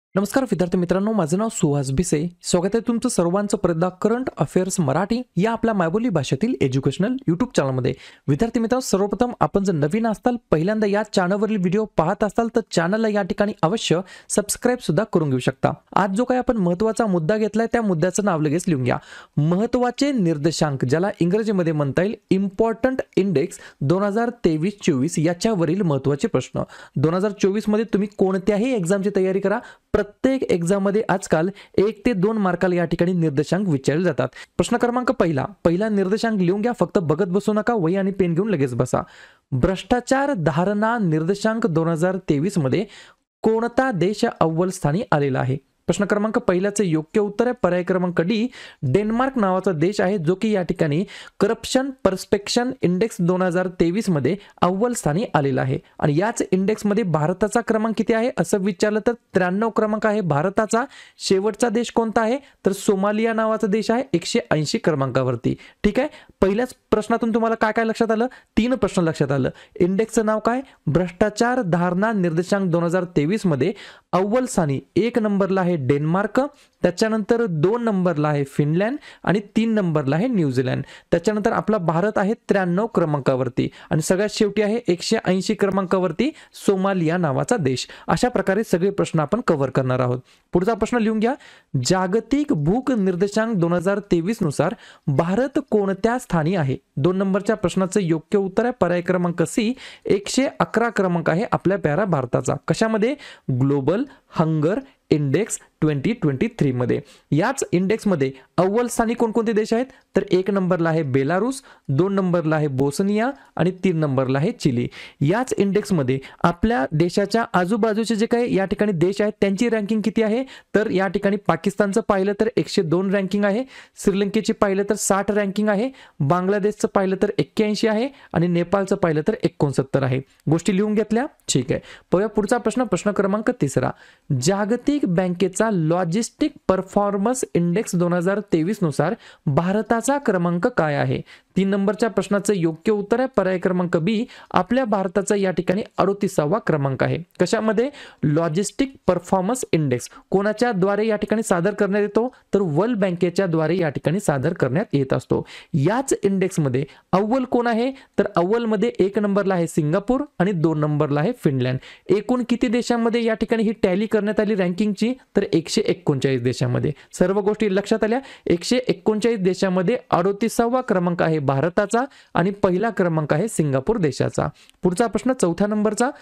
नमस्कार विद्यार्थी मित्रांनो, माझं नाव सुहास भिसे. स्वागत आहे तुमचं सर्वांचं परत करंट अफेअर्स मराठी या आपल्या मायबोली भाषेतील एज्युकेशनल यूट्यूब चॅनलमध्ये. विद्यार्थी मित्रांनो, सर्वप्रथम आपण जर नवीन असताल, पहिल्यांदा या चॅनलवरील व्हिडिओ पाहत असाल तर चॅनलला या ठिकाणी अवश्य सबस्क्राईब सुद्धा करून घेऊ शकता. आज जो काही आपण महत्त्वाचा मुद्दा घेतलाय त्या मुद्द्याचं नाव लगेच लिहून घ्या. महत्त्वाचे निर्देशांक, ज्याला इंग्रजीमध्ये म्हणता येईल इम्पॉर्टंट इंडेक्स 2023-24 याच्यावरील महत्त्वाचे प्रश्न. 2024 मध्ये तुम्ही कोणत्याही एक्झामची तयारी करा, प्रत्येक एक्झाम मध्ये आजकाल 1 ते 2 मार्काला या ठिकाणी निर्देशांक विचारले जातात. प्रश्न क्रमांक पहिला निर्देशांक लिहून घ्या, फक्त बघत बसू नका, वही आणि पेन घेऊन लगेच बसा. भ्रष्टाचार धारणा निर्देशांक 2023 मध्ये कोणता देश अव्वल स्थानी आलेला आहे? प्रश्न क्रमांक पहिल्याचे योग्य उत्तर आहे पर्याय क्रमांक डी, डेन्मार्क नावाचा देश आहे, जो की या ठिकाणी करप्शन परस्पेक्शन इंडेक्स 2023 मध्ये अव्वल स्थानी आलेला आहे. आणि याच इंडेक्स मध्ये भारताचा क्रमांक किती आहे असं विचारलं तर 93 क्रमांक आहे भारताचा. शेवटचा देश कोणता आहे तर सोमालिया नावाचा देश आहे 180 क्रमांकावरती. ठीक आहे, पहिल्याच प्रश्नातून तुम्हाला काय काय लक्षात आलं? 3 प्रश्न लक्षात आलं. इंडेक्सचं नाव काय? भ्रष्टाचार धारणा निर्देशांक 2023 मध्ये अव्वल स्थानी 1 नंबरला आहे डेन्मार्क, त्याच्यानंतर 2 नंबरला आहे फिनलँड आणि 3 नंबरला आहे न्यूझीलंड. त्याच्यानंतर आपला भारत आहे 93 क्रमांकावरती आणि सगळ्यात शेवटी आहे 180 क्रमांकावरती सोमालिया नावाचा देश. अशा प्रकारे सगळे प्रश्न आपण कव्हर करणार आहोत. पुढचा प्रश्न लिहून घ्या. जागतिक भूक निर्देशांक 2023 नुसार भारत कोणत्या स्थानी आहे? 2 नंबरच्या प्रश्नाचं योग्य उत्तर आहे पर्याय क्रमांक सी, 111 क्रमांक आहे आपल्या प्यारा भारताचा. कशामध्ये? ग्लोबल हंगर इंडेक्स 2023 मध्ये. याच इंडेक्स मध्ये अव्वल स्थानी कोणकोणते देश आहेत तर 1 नंबरला आहे बेलारूस, 2 नंबरला आहे बोस्निया आणि 3 नंबरला आहे चिली. याच इंडेक्स मध्ये आपल्या देशाच्या आजूबाजूचे जे काही या ठिकाणी देश आहेत त्यांची रँकिंग किती आहे तर या ठिकाणी पाकिस्तानचं पाहिलं तर 102 रँकिंग आहे, श्रीलंकेची पाहिलं तर 60 रँकिंग आहे, बांगलादेशचं पाहिलं तर 81 आहे आणि नेपाळचं पाहिलं तर 69 आहे. गोष्टी लिहून घेतल्या? ठीक आहे. पुढचा प्रश्न, प्रश्न क्रमांक 3. जागतिक बँकेचा लॉजिस्टिक परफॉर्मन्स इंडेक्स 2023 नुसार भारताचा क्रमांक काय आहे? 3 नंबरच्या प्रश्नाचं योग्य उत्तर आहे पर्याय क्रमांक बी, आपल्या भारताचा या ठिकाणी 38वा क्रमांक आहे. कशामध्ये? लॉजिस्टिक परफॉर्मन्स इंडेक्स कोणाच्या द्वारे या ठिकाणी सादर करण्यात येतो तर वर्ल्ड बँकेच्या द्वारे या ठिकाणी सादर करण्यात येत असतो. याच इंडेक्स मध्ये अव्वल कोण आहे तर अव्वल मध्ये 1 नंबरला आहे सिंगापूर आणि 2 नंबरला आहे फिनलँड. एकूण किती देशांमध्ये या ठिकाणी ही टॅली करण्यात आली रँकिंगची तर 139 देशांमध्ये. सर्व गोष्टी लक्षात आल्या. 139 देशांमध्ये 38वा क्रमांक आहे भारताचा आणि पहिला क्रमांक आहे सिंगापूर देशाचा. पुढचा प्रश्न 4थ्या नंबरचा.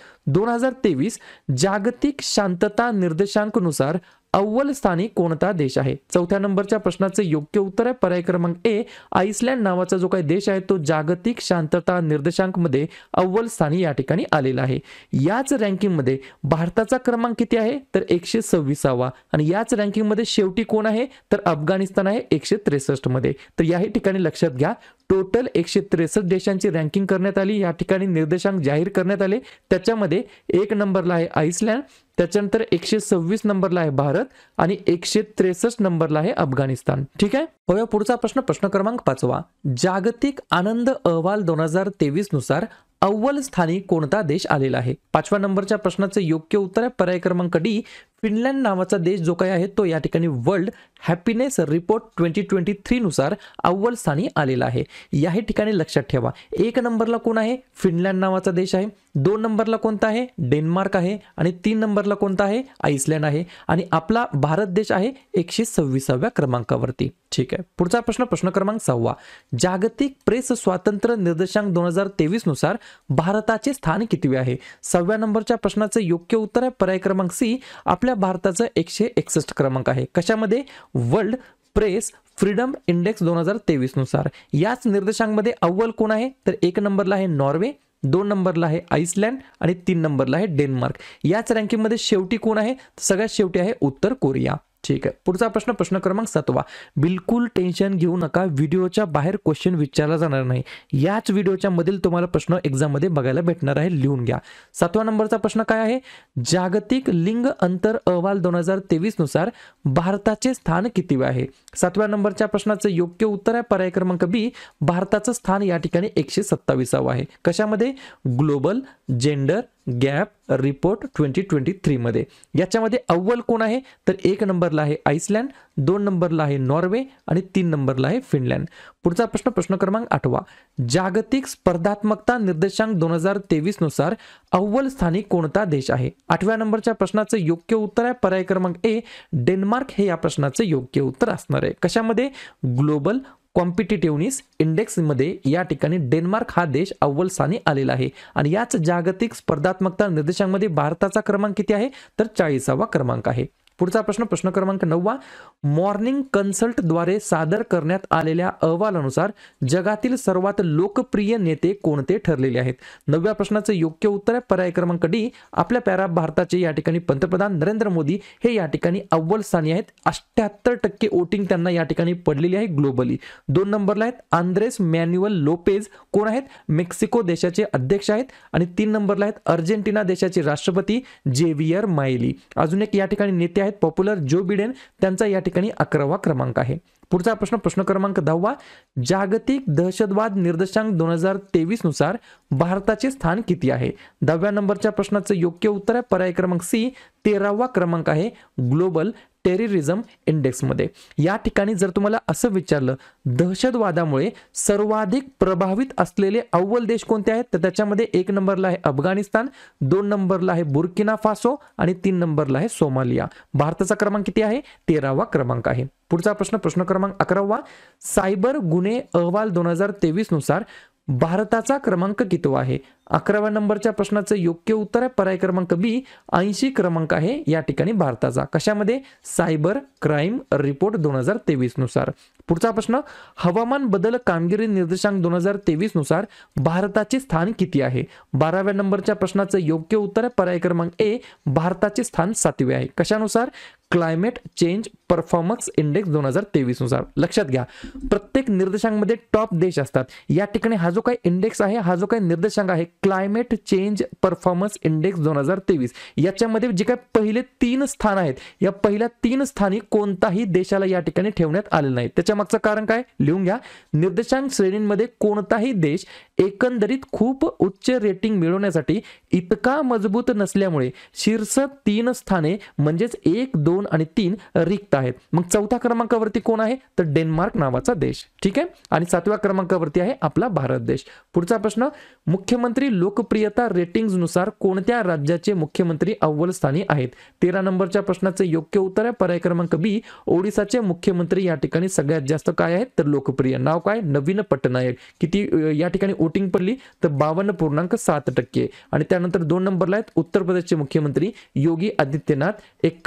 2023 जागतिक शांतता निर्देशांक नुसार अव्वल स्थानी कोणता देश आहे? 4थ्या नंबरच्या प्रश्नाचे योग्य उत्तर आहे पर्याय क्रमांक ए, आइसलँड नावाचा जो काही देश आहे तो जागतिक शांतता निर्देशांक मध्ये अव्वल स्थानी या ठिकाणी आलेला आहे. याच रँकिंग मध्ये भारताचा क्रमांक किती आहे तर 126वा आणि याच रँकिंग मध्ये शेवटी कोण आहे तर अफगाणिस्तान आहे 163 मध्ये. तर याही ठिकाणी लक्षात घ्या, टोटल 163 देशांची रँकिंग करण्यात आली, या ठिकाणी निर्देशांक जाहीर करण्यात आले. त्याच्यामध्ये 1 नंबरला आहे आइसलँड, त्याच्यानंतर 126 नंबरला आहे भारत आणि 163 नंबरला आहे अफगाणिस्तान. ठीक आहे. पुढचा प्रश्न, प्रश्न क्रमांक 5. जागतिक आनंद अहवाल 2023 नुसार अव्वल स्थानी कोणता देश आलेला आहे? 5व्या नंबरच्या प्रश्नाचं योग्य उत्तर आहे पर्याय क्रमांक डी, फिनलँड नावाचा देश जो काही आहे तो या ठिकाणी वर्ल्ड हॅपीनेस रिपोर्ट 2023 नुसार अव्वल स्थानी आलेला आहे. याही ठिकाणी लक्षात ठेवा, 1 नंबरला कोण आहे? फिनलँड नावाचा देश आहे, 2 नंबरला कोणता आहे? डेन्मार्क आहे आणि 3 नंबरला कोणता आहे? आइसलँड आहे आणि आपला भारत देश आहे 126व्या क्रमांकावरती. ठीक आहे. पुढचा प्रश्न, प्रश्न क्रमांक 6. जागतिक प्रेस स्वातंत्र्य निर्देशांक 2023 नुसार भारताचे स्थान कितवे आहे? 6व्या नंबरच्या प्रश्नाचं योग्य उत्तर आहे पर्याय क्रमांक सी, आपल्या भारताचा 161 क्रमांक आहे. कशामध्ये? वर्ल्ड प्रेस फ्रीडम इंडेक्स 2023 नुसार. याच निर्देशांकामध्ये अव्वल कोण आहे तर 1 नंबरला आहे नॉर्वे, 2 नंबरला आहे आइसलँड आणि 3 नंबरला आहे डेन्मार्क. याच रँकिंगमध्ये शेवटी कोण आहे? सगळ्यात शेवटी आहे उत्तर कोरिया. ठीक आहे. पुढचा प्रश्न, प्रश्न क्रमांक 7. बिलकुल टेन्शन घेऊ नका, व्हिडिओच्या बाहेर क्वेश्चन विचारला जाणार नाही. याच व्हिडिओच्या मधील तुम्हाला प्रश्न एक्झाम मध्ये बघायला भेटणार आहे, लिहून घ्या. 7व्या नंबरचा प्रश्न काय आहे? जागतिक लिंग अंतर अहवाल 2023 नुसार भारताचे स्थान किती आहे? 7व्या नंबरच्या प्रश्नाचं योग्य उत्तर आहे पर्याय क्रमांक बी, भारताचं स्थान या ठिकाणी 127वा आहे. कशामध्ये? ग्लोबल जेंडर गॅप रिपोर्ट 2023 मध्ये. याच्यामध्ये अव्वल कोण आहे तर 1 नंबरला आहे आइसलँड, 2 नंबरला आहे नॉर्वे आणि 3 नंबरला आहे फिनलँड. पुढचा प्रश्न, प्रश्न क्रमांक 8वा. जागतिक स्पर्धात्मकता निर्देशांक 2023 नुसार अव्वल स्थानी कोणता देश आहे? 8व्या नंबरच्या प्रश्नाचं योग्य उत्तर आहे पर्याय क्रमांक ए डेन्मार्क हे या प्रश्नाचं योग्य उत्तर असणार आहे. कशामध्ये? ग्लोबल कॉम्पिटिटिव्हनेस इंडेक्स मध्ये या ठिकाणी डेन्मार्क हा देश अव्वल स्थानी आलेला आहे. आणि याच जागतिक स्पर्धात्मकता निर्देशांमध्ये भारताचा क्रमांक किती आहे तर 40वा क्रमांक आहे. पुढचा प्रश्न, प्रश्न क्रमांक 9वा. मॉर्निंग कन्सल्ट द्वारे सादर करण्यात आलेल्या अहवालानुसार जगातील सर्वात लोकप्रिय नेते कोणते ठरलेले आहेत? 9व्या प्रश्नाचं योग्य उत्तर आहे पर्याय क्रमांक डी आपल्या प्यारा भारताचे या ठिकाणी पंतप्रधान नरेंद्र मोदी हे या ठिकाणी अव्वल स्थानी आहेत. 78% वोटिंग त्यांना या ठिकाणी पडलेली आहे ग्लोबली. 2 नंबरला आहेत आंद्रेस मॅन्युअल लोपेज, कोण आहेत? मेक्सिको देशाचे अध्यक्ष आहेत. आणि 3 नंबरला आहेत अर्जेंटिना देशाचे राष्ट्रपती जेवियर मायली. अजून एक या ठिकाणी नेते पॉप्युलर जो बिडेन, त्यांचा या ठिकाणी 11वा क्रमांक आहे. पुढचा प्रश्न, प्रश्न क्रमांक 10वा. जागतिक दहशतवाद निर्देशांक 2023 नुसार भारताचे स्थान किती आहे? 10व्या नंबरच्या प्रश्नाचं योग्य उत्तर आहे पर्याय क्रमांक सी 13वा क्रमांक आहे ग्लोबल टेररिझम इंडेक्स मध्ये. या ठिकाणी जर तुम्हाला असं विचारलं दहशतवादामुळे सर्वाधिक प्रभावित असलेले अव्वल देश कोणते आहेत तर त्याच्यामध्ये 1 नंबरला आहे अफगाणिस्तान, 2 नंबरला आहे बुर्किना फासो आणि 3 नंबरला आहे सोमालिया. भारताचा क्रमांक किती आहे? 13वा क्रमांक आहे. पुढचा प्रश्न, प्रश्न क्रमांक 11वा. सायबर गुन्हे अहवाल 2023 नुसार भारताचा क्रमांक कितवा आहे? 11व्या नंबरच्या प्रश्नाचं योग्य उत्तर आहे पर्याय क्रमांक बी 80 क्रमांक आहे या ठिकाणी भारताचा. कशामध्ये? सायबर क्राईम रिपोर्ट 2023 नुसार. पुढचा प्रश्न, हवामान बदल कामगिरी निर्देशांक 2023 नुसार भारताचे स्थान किती आहे? 12व्या नंबरच्या प्रश्नाचं योग्य उत्तर आहे पर्याय क्रमांक ए भारताचे स्थान 7वे आहे. कशानुसार? क्लायमेट चेंज परफॉर्मन्स इंडेक्स 2023 नुसार. लक्षात घ्या प्रत्येक निर्देशांकामध्ये टॉप देश असतात. या ठिकाणी हा जो काही इंडेक्स आहे, हा जो काही निर्देशांक आहे क्लायमेट चेंज परफॉर्मन्स इंडेक्स 2023, याच्यामध्ये जे काही पहिले 3 स्थान आहेत या पहिल्या 3 स्थानी कोणताही देशाला या ठिकाणी ठेवण्यात आलेलं नाही. त्याच्या मागचं कारण काय लिहून घ्या. निर्देशांक श्रेणींमध्ये कोणताही देश एकंदरीत खूप उच्च रेटिंग मिळवण्यासाठी इतका मजबूत नसल्यामुळे शीर्ष 3 स्थाने म्हणजेच 1, 2 आणि 3 रिक्त आहेत. मग 4थ्या क्रमांकावरती कोण आहे तर डेन्मार्क नावाचा देश. ठीक आहे. आणि 7व्या क्रमांकावरती आहे आपला भारत देश. पुढचा प्रश्न, मुख्यमंत्री लोकप्रियता रेटिंग्स नुसार कोणत्या राज्याचे मुख्यमंत्री अव्वल स्थानी आहेत? 13 नंबरच्या प्रश्नाचे योग्य उत्तर आहे पर्याय क्रमांक बी ओडिसाचे मुख्यमंत्री या ठिकाणी सगळ्यात जास्त काय आहेत तर लोकप्रिय. नाव काय? नवीन पटनायक. किती या ठिकाणी वोटिंग पडली तर 52.7%. आणि त्यानंतर 2 नंबरला आहेत उत्तर प्रदेशचे मुख्यमंत्री योगी आदित्यनाथ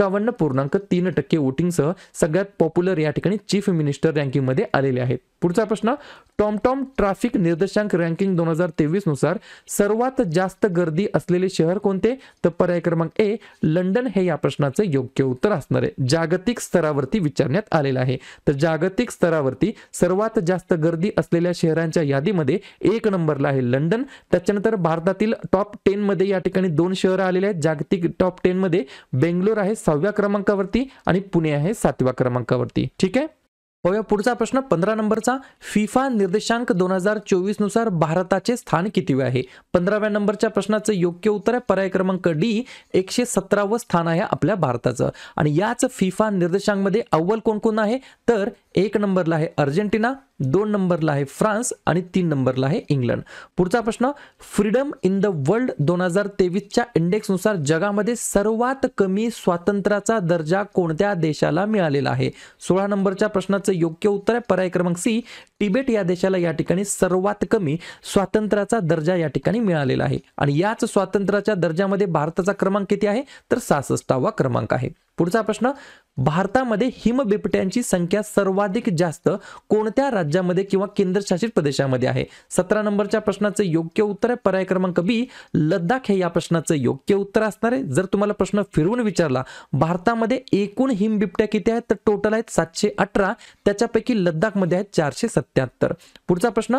51.3% वोटिंगसह सगळ्यात पॉप्युलर या ठिकाणी चीफ मिनिस्टर रँकिंग मध्ये आलेले आहेत. पुढचा प्रश्न, टॉमटॉम ट्रॅफिक निर्देशांक रँकिंग 2023 नुसार सर्वात जास्त गर्दी असलेले शहर कोणते तर पर्याय क्रमांक ए लंडन हे या प्रश्नाचं योग्य उत्तर असणार आहे. जागतिक स्तरावरती विचारण्यात आलेलं आहे. तर जागतिक स्तरावरती सर्वात जास्त गर्दी असलेल्या शहरांच्या यादीमध्ये 1 नंबरला आहे लंडन. त्याच्यानंतर भारतातील टॉप 10 मध्ये या ठिकाणी 2 शहरं आलेले आहेत. जागतिक टॉप 10 मध्ये बेंगलोर आहे 6व्या क्रमांकावरती आणि पुणे आहे 7व्या क्रमांकावरती. ठीक आहे. पुढचा प्रश्न 15 नंबरचा. फिफा निर्देशांक 2024 नुसार भारताचे स्थान कितीवे आहे? 15व्या नंबरच्या प्रश्नाचं योग्य उत्तर आहे पर्याय क्रमांक डी 117वे स्थान आहे आपल्या भारताचं. आणि याच फिफा निर्देशांकामध्ये अव्वल कोण कोण आहे तर 1 नंबरला आहे अर्जेंटिना, 2 नंबरला आहे फ्रान्स आणि 3 नंबरला आहे इंग्लंड. पुढचा प्रश्न, फ्रीडम इन द वर्ल्ड 2023च्या इंडेक्स नुसार जगामध्ये सर्वात कमी स्वातंत्र्याचा दर्जा कोणत्या देशाला मिळालेला आहे? 16 नंबरच्या प्रश्नाचं योग्य उत्तर आहे पर्याय क्रमांक सी तिबेट या देशाला या ठिकाणी सर्वात कमी स्वातंत्र्याचा दर्जा या ठिकाणी मिळालेला आहे. आणि याच स्वातंत्र्याच्या दर्जामध्ये भारताचा क्रमांक किती आहे तर 66वा क्रमांक आहे. पुढचा प्रश्न, भारतामध्ये हिमबिबट्यांची संख्या सर्वाधिक जास्त कोणत्या राज्यामध्ये किंवा केंद्रशासित प्रदेशामध्ये आहे? 17 नंबरच्या प्रश्नाचं योग्य उत्तर आहे पर्याय क्रमांक बी लद्दाख हे या प्रश्नाचं योग्य उत्तर असणार आहे. जर तुम्हाला प्रश्न फिरवून विचारला भारतामध्ये एकूण हिमबिबट्या किती आहेत तर टोटल आहेत 718, त्याच्यापैकी लद्दाखमध्ये आहेत 477. पुढचा प्रश्न,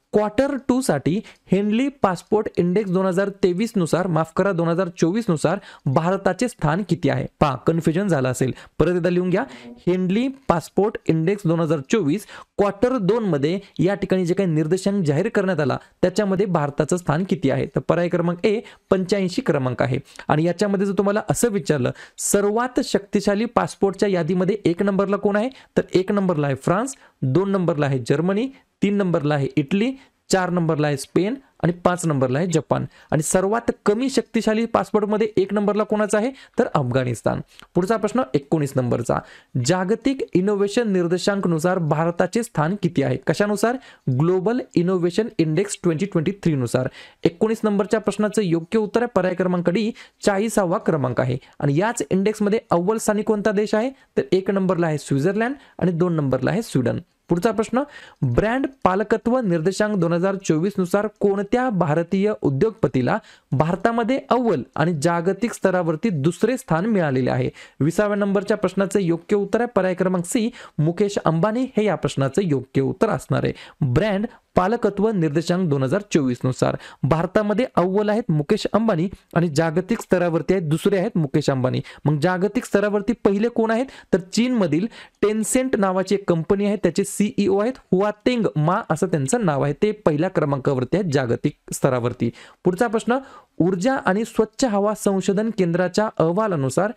क्वार्टर 2 साठी हेनली पासपोर्ट इंडेक्स 2023 नुसार, माफ करा 2024 नुसार भारताचे स्थान किती आहे? पहा, कन्फ्युजन झालं असेल, परत एकदा लिहून घ्या. हेनली पासपोर्ट इंडेक्स 2024 क्वार्टर 2 मध्ये या ठिकाणी जे काही निर्देशांक जाहीर करण्यात आला त्याच्यामध्ये भारताचं स्थान किती आहे? तर पर्याय क्रमांक ए 85 क्रमांक आहे. आणि याच्यामध्ये जर तुम्हाला असं विचारलं सर्वात शक्तिशाली पासपोर्टच्या यादीमध्ये 1 नंबरला कोण आहे, तर 1 नंबरला आहे फ्रान्स, 2 नंबरला आहे जर्मनी, 3 नंबरला आहे इटली, 4 नंबरला आहे स्पेन आणि 5 नंबरला आहे जपान. आणि सर्वात कमी शक्तिशाली पासपोर्टमध्ये 1 नंबरला कोणाचा आहे, तर अफगाणिस्तान. पुढचा प्रश्न 19 नंबरचा. जागतिक इनोव्हेशन निर्देशांकनुसार भारताचे स्थान किती आहे? कशानुसार? ग्लोबल इनोव्हेशन इंडेक्स 2023 नुसार. 19 नंबरच्या प्रश्नाचं योग्य उत्तर आहे पर्याय क्रमांक डी 40वा क्रमांक आहे. आणि याच इंडेक्समध्ये अव्वल स्थानी कोणता देश आहे, तर 1 नंबरला आहे स्वित्झर्लंड आणि 2 नंबरला आहे स्वीडन. पुढचा प्रश्न, ब्रँड पालकत्व निर्देशांक 2024 नुसार कोणत्या भारतीय उद्योगपतीला भारतामध्ये अव्वल आणि जागतिक स्तरावरती दुसरे स्थान मिळालेले आहे? 20व्या नंबरच्या प्रश्नाचे योग्य उत्तर आहे पर्याय क्रमांक सी मुकेश अंबानी हे या प्रश्नाचे योग्य उत्तर असणार आहे. ब्रँड पालकत्व निर्देशांक 2024 नुसार भारतामध्ये अव्वल आहेत मुकेश अंबानी आणि जागतिक स्तरावरती आहेत दुसरे आहेत मुकेश अंबानी. मग जागतिक स्तरावरती पहिले कोण आहेत, तर चीनमधील टेन्सेंट नावाची एक कंपनी आहे, त्याचे सीईओ आहेत हुआतेंग मा असं त्यांचं नाव आहे, ते पहिल्या क्रमांकावरती आहेत जागतिक स्तरावरती. पुढचा प्रश्न, ऊर्जा आणि स्वच्छ हवा संशोधन केंद्राच्या अहवालानुसार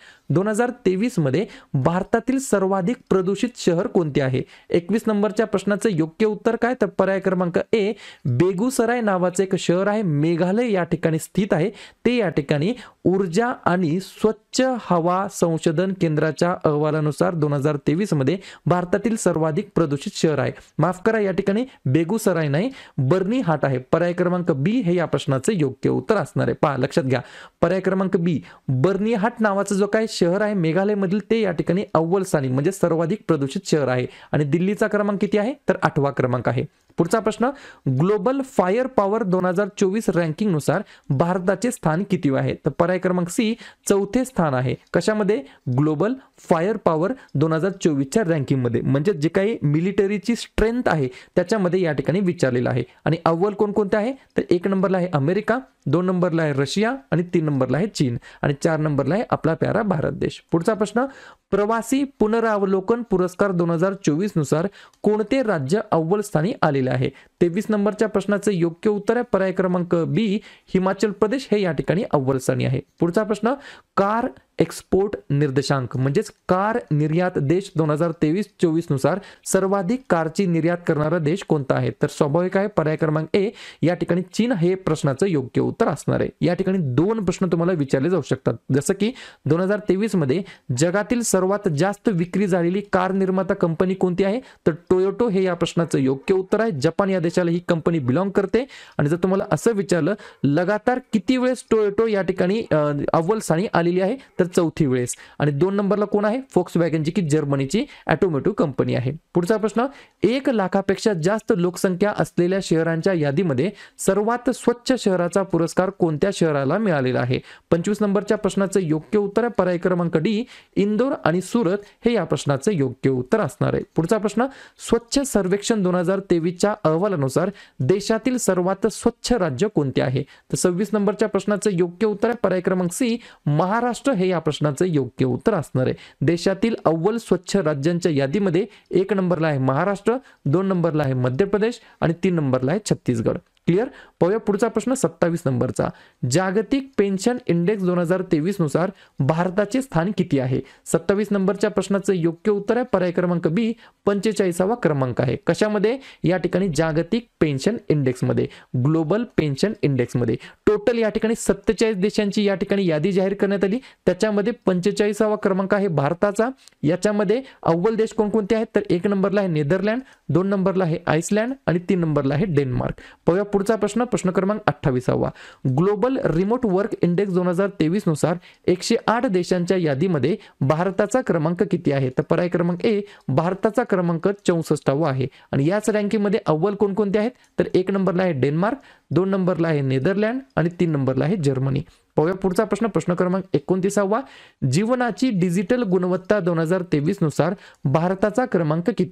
2023 मध्ये भारतातील सर्वाधिक प्रदूषित शहर कोणते आहे? 21 नंबरच्या प्रश्नाचं योग्य उत्तर काय, तर पर्याय क्रमांक ए बेगुसराय नावाचे एक शहर आहे, मेघालय या ठिकाणी स्थित आहे. ते या ठिकाणी ऊर्जा आणि स्वच्छ हवा संशोधन केंद्राच्या अहवालानुसार 2023 मध्ये भारतातील सर्वाधिक प्रदूषित शहर आहे. माफ करा, या ठिकाणी बेगुसराय नाही बर्नीहाट आहे. पर्याय क्रमांक बी हे या प्रश्नाचं योग्य उत्तर असणार आहे. पहा, लक्षात घ्या, पर्याय क्रमांक बी बर्नीहाट नावाचं जो काही शहर आहे मेघालय मधील ते या ठिकाणी अव्वल स्थानी म्हणजे सर्वाधिक प्रदूषित शहर आहे. आणि दिल्लीचा क्रमांक किती आहे, तर 8वा क्रमांक आहे. पुढचा प्रश्न, ग्लोबल फायर पॉवर 2024 रँकिंग नुसार भारताचे स्थान किती आहे, तर पर्याय क्रमांक सी 4थे स्थान आहे. कशामध्ये? ग्लोबल फायर पॉवर 2024च्या रँकिंग मध्ये, म्हणजे जे काही मिलिटरीची स्ट्रेंथ आहे त्याच्यामध्ये या ठिकाणी विचारलेलं आहे. आणि अव्वल कोणकोणते आहे, तर 1 नंबरला आहे अमेरिका, 2 नंबरला आहे रशिया आणि 3 नंबरला आहे चीन आणि 4 नंबरला आहे आपला प्यारा भारत देश. पुढचा प्रश्न, प्रवासी पुनरावलोकन पुरस्कार 2024 नुसार कोणते राज्य अव्वल स्थानी आलेले आहे? 23 नंबरच्या प्रश्नाचं योग्य उत्तर आहे पर्याय क्रमांक बी हिमाचल प्रदेश हे या ठिकाणी अव्वल स्थानी आहे. पुढचा प्रश्न, कार एक्सपोर्ट निर्देशांक म्हणजेच कार निर्यात देश 2023-24 नुसार सर्वाधिक कारची निर्यात करणारा देश कोणता आहे? तर स्वाभाविक आहे पर्याय क्रमांक ए या ठिकाणी चीन हे प्रश्नाचं योग्य उत्तर असणार आहे. या ठिकाणी 2 प्रश्न तुम्हाला विचारले जाऊ शकतात, जसं की 2023 मध्ये जगातील सर्वात जास्त विक्री झालेली कार निर्माता कंपनी कोणती आहे, तर टोयोटो हे या प्रश्नाचं योग्य उत्तर आहे. जपान या देशाला ही कंपनी बिलॉंग करते. आणि जर तुम्हाला असं विचारलं लगातार किती वेळेस टोयोटो या ठिकाणी अव्वल स्थानी आलेली आहे, तर 4थी वेळेस. आणि 2 नंबरला कोण आहे, फोक्सवॅगनची की जर्मनीची ऑटोमोटिव्ह कंपनी आहे. पुढचा प्रश्न, 1 लाखापेक्षा जास्त लोकसंख्या असलेल्या शहरांच्या यादीमध्ये सर्वात स्वच्छ शहराचा पुरस्कार कोणत्या शहराला मिळालेला आहे? 25 नंबरच्या प्रश्नाचं योग्य उत्तर आहे पर्याय क्रमांक डी इंदोर आणि सुरत हे या प्रश्नाचं योग्य उत्तर असणार आहे. पुढचा प्रश्न, स्वच्छ सर्वेक्षण 2023च्या अहवालानुसार देशातील सर्वात स्वच्छ राज्य कोणते आहे? तर 26 नंबरच्या प्रश्नाचं योग्य उत्तर आहे पर्याय क्रमांक सी महाराष्ट्र हे या प्रश्नाचं योग्य उत्तर असणार आहे. देशातील अव्वल स्वच्छ राज्यांच्या यादीमध्ये 1 नंबरला आहे महाराष्ट्र, 2 नंबरला आहे मध्य प्रदेश आणि 3 नंबरला आहे छत्तीसगड. क्लिअर? पाहूया पुढचा प्रश्न 27 नंबरचा. जागतिक पेन्शन इंडेक्स 2023 नुसार भारताचे स्थान किती आहे? 27 नंबरच्या प्रश्नाचं योग्य उत्तर आहे पर्याय क्रमांक बी 45वा क्रमांक आहे. कशामध्ये? या ठिकाणी जागतिक पेन्शन इंडेक्स मध्ये, ग्लोबल पेन्शन इंडेक्स मध्ये. टोटल या ठिकाणी 47 देशांची या ठिकाणी यादी जाहीर करण्यात आली, त्याच्यामध्ये 45वा क्रमांक आहे भारताचा. याच्यामध्ये अव्वल देश कोणकोणते आहेत, तर 1 नंबरला आहे नेदरलँड, 2 नंबरला आहे आइसलँड आणि 3 नंबरला आहे डेन्मार्क. पाहूया पुढचा प्रश्न, प्रश्न क्रमांक 28वा. ग्लोबल रिमोट वर्क इंडेक्स 2023 नुसार 108 देशांच्या यादीमध्ये भारताचा क्रमांक किती आहे? तर पर्याय क्रमांक ए भारताचा क्रमांक 64वा आहे. आणि याच रँकिंगमध्ये अव्वल कोणकोणते आहेत, तर 1 नंबरला आहे डेन्मार्क, 2 नंबरला आहे नेदरलँड आणि 3 नंबरला आहे जर्मनी. पाहूया पुढचा प्रश्न, प्रश्न क्रमांक 29वा. जीवनाची डिजिटल गुणवत्ता 2023 नुसार भारताचा क्रमांक किती आहे?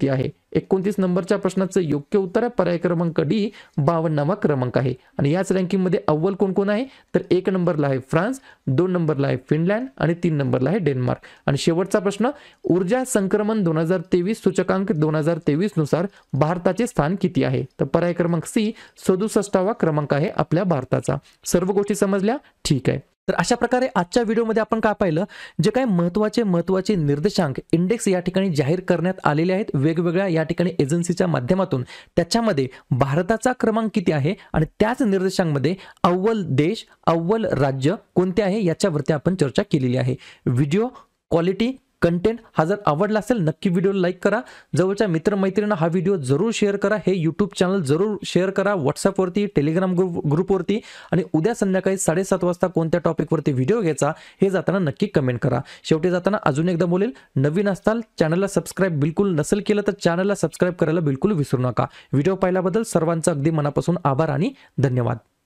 29 नंबरच्या प्रश्नाचं योग्य उत्तर आहे पर्याय क्रमांक डी 52वा क्रमांक आहे. आणि याच रँकिंगमध्ये अव्वल कोण कोण आहे तर 1 नंबरला आहे फ्रान्स, 2 नंबरला आहे फिनलँड आणि 3 नंबरला आहे डेन्मार्क. आणि शेवटचा प्रश्न, ऊर्जा संक्रमण 2023 सूचकांक 2023 नुसार भारताचे स्थान किती आहे तर पर्याय क्रमांक सी 67वा क्रमांक आहे आपल्या भारताचा. सर्व गोष्टी समजल्या? ठीक आहे. तर अशा प्रकारे आजच्या व्हिडिओमध्ये आपण काय पाहिलं, जे काही महत्त्वाचे निर्देशांक इंडेक्स या ठिकाणी जाहीर करण्यात आलेले आहेत वेगवेगळ्या या ठिकाणी एजन्सीच्या माध्यमातून, त्याच्यामध्ये भारताचा क्रमांक किती आहे आणि त्याच निर्देशांकामध्ये अव्वल देश अव्वल राज्य कोणते आहे याच्यावरती आपण चर्चा केलेली आहे. व्हिडिओ क्वालिटी कंटेंट हा जर आवडला असेल नक्की व्हिडिओला लाईक करा, जवळच्या मित्रमैत्रिणींना हा व्हिडिओ जरूर शेअर करा, हे यूट्यूब चॅनल जरूर शेअर करा, व्हॉट्सअपवरती टेलिग्राम ग्रुपवरती, आणि उद्या संध्याकाळी 7:30 वाजता कोणत्या टॉपिकवरती व्हिडिओ घ्यायचा हे जाताना नक्की कमेंट करा. शेवटी जाताना अजून एकदा बोलेल, नवीन असताल चॅनलला सबस्क्राईब बिलकुल नसेल केलं तर चॅनलला सबस्क्राईब करायला बिलकुल विसरू नका. व्हिडिओ पाहिल्याबद्दल सर्वांचा अगदी मनापासून आभार आणि धन्यवाद.